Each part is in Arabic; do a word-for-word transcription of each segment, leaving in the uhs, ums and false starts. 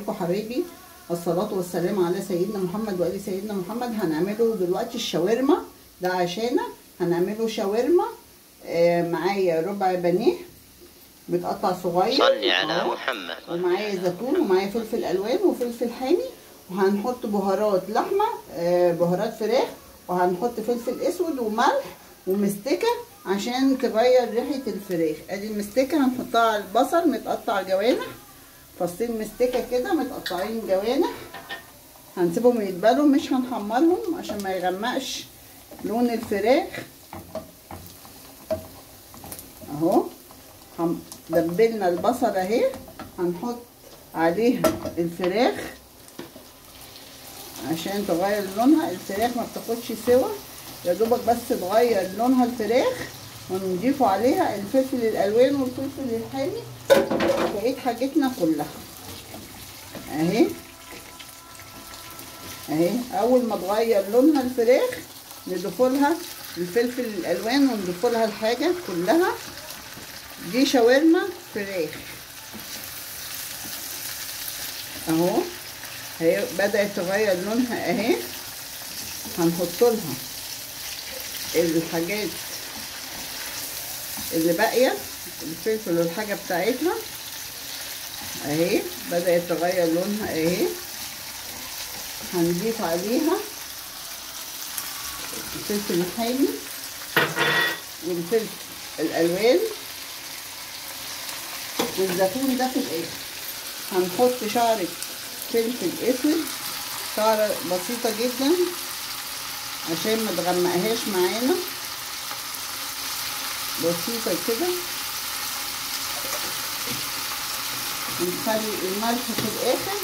حبايبي، الصلاة والسلام على سيدنا محمد وآل سيدنا محمد. هنعمله دلوقتي الشاورما، ده عشانه هنعمله شاورما. آه معايا ربع بانيه بتقطع صغير، صلي على محمد، ومعايا زيتون، ومعايا فلفل الوان وفلفل حامي، وهنحط بهارات لحمه، آه بهارات فراخ، وهنحط فلفل اسود وملح ومستكه عشان تغير ريحه الفراخ. ادي المستكه هنحطها على البصل متقطع جوانح، فصين مستكه كده متقطعين جوانح، هنسيبهم يتبالوا مش هنحمرهم عشان ما يغمقش لون الفراخ. اهو دبلنا البصل اهي، هنحط عليها الفراخ عشان تغير لونها. الفراخ ما بتاخدش سوا، يا دوبك بس تغير لونها الفراخ، ونضيفوا عليها الفلفل الالوان والفلفل الحامي بقيت حاجتنا كلها. اهي اهي اول ما تغير لونها الفراخ نضيفوا لها الفلفل الالوان ونضيفوا لها الحاجه كلها. دي شاورما فراخ اهو، هي بدأت تغير لونها اهي. هنحط لها الحاجات اللي باقيه، الفلفل والحاجه بتاعتها اهي بدأت تغير لونها اهي. هنضيف عليها الفلفل الحامي والفلفل الالوان والزيتون ده في الاخر. هنحط شعرة فلفل اسود، شعرة بسيطة جدا عشان ما تغمقهاش معانا، بسيطة كده. ونخلي الملح في الاخر.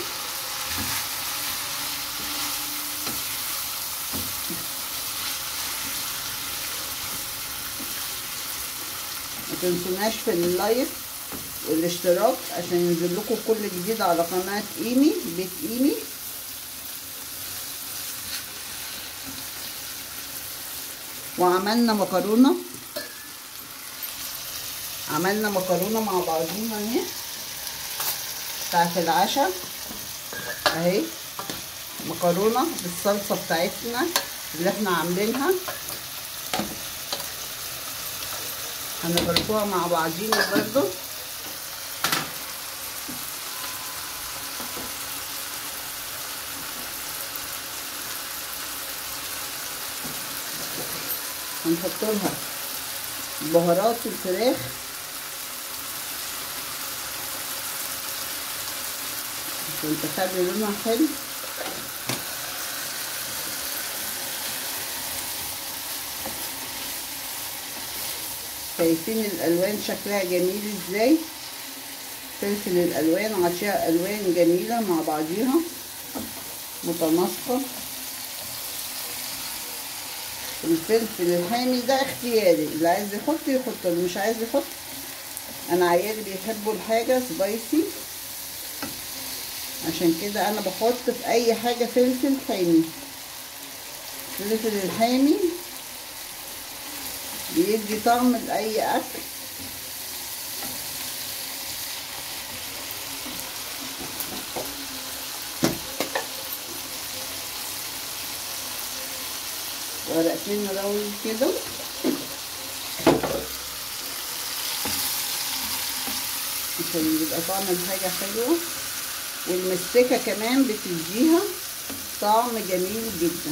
ما تنسوناش في اللايك والاشتراك عشان ينزل لكم كل جديد على قناة ايمي بيت ايمي. وعملنا مكرونة، عملنا مكرونة مع بعضينا اهي بتاعت العشاء اهي، مكرونة بالصلصة بتاعتنا اللي احنا عاملينها، هنغرفوها مع بعضينا برضو. هنحط لها بهارات الفراخ عشان تخلي لونها حلو. شايفين الالوان شكلها جميل ازاي؟ فلفل الالوان عشاء الوان جميله مع بعضيها متناسقه. الفلفل الحامي ده اختياري، اللي عايز يحط يحط، اللي مش عايز يحط. انا عيالي بيحبوا الحاجه سبايسي عشان كده انا بحط في اي حاجه فلفل حامي. الفلفل الحامي بيدي طعم لاي اكل. ورقتين راول كده عشان يبقى طعم الحاجه حلوه، والمستكه كمان بتديها طعم جميل جدا.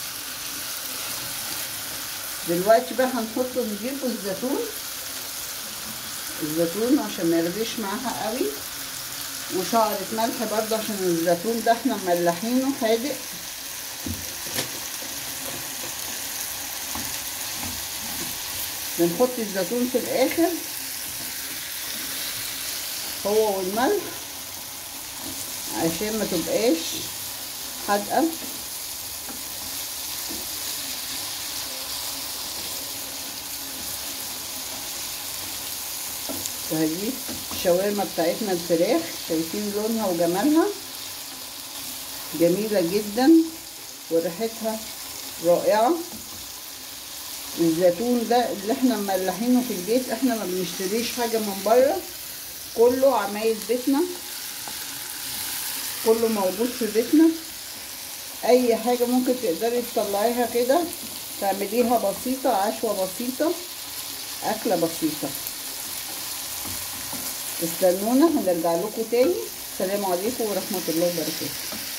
دلوقتي بقى هنحط نضيف الزيتون، الزيتون عشان ما يغليش معاها قوي، وشعرة ملح برضه عشان الزيتون ده احنا مملحينه حادق. بنحط الزيتون في الاخر هو والملح عشان ما تبقاش حادقه. وهجيب الشاورما بتاعتنا الفراخ، شايفين لونها وجمالها جميله جدا وريحتها رائعه. الزيتون ده اللي احنا مملحينه في البيت، احنا ما بنشتريش حاجه من بره، كله عمايل بيتنا. كله موجود في بيتنا. اي حاجة ممكن تقدري تطلعيها كده تعمليها بسيطة، عشوة بسيطة، اكلة بسيطة. استنونا هنرجع لكم تاني. السلام عليكم ورحمة الله وبركاته.